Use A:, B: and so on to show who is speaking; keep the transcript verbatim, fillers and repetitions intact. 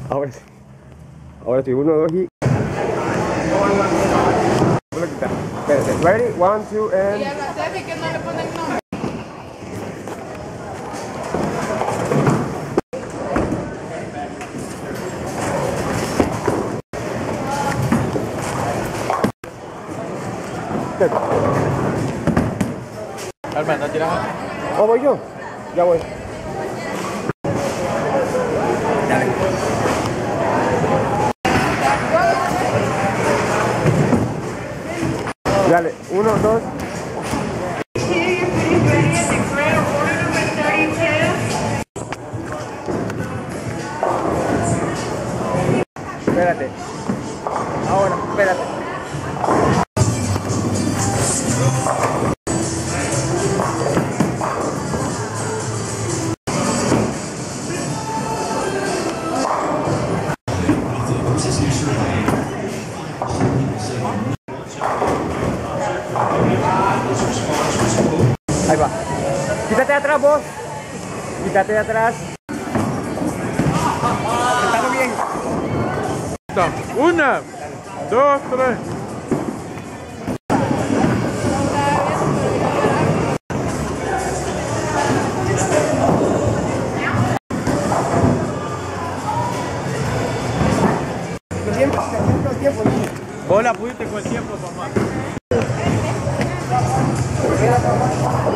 A: Ahora sí. Ahora sí, uno, dos y... Espérate. Ready, one, two, and...
B: Y a la Ceci que no le ponen nombre.
C: Calma, no tiras.
A: ¿Oh, voy yo? Ya voy. Dale. Dale, uno, dos. Espérate. Ahora, espérate. Ahí va. Quítate de atrás vos. Quítate de atrás. Estamos bien.
C: Una, dos, tres.
A: Tiempo, tiempo, tiempo.
C: Vos la pudiste con el tiempo, papá.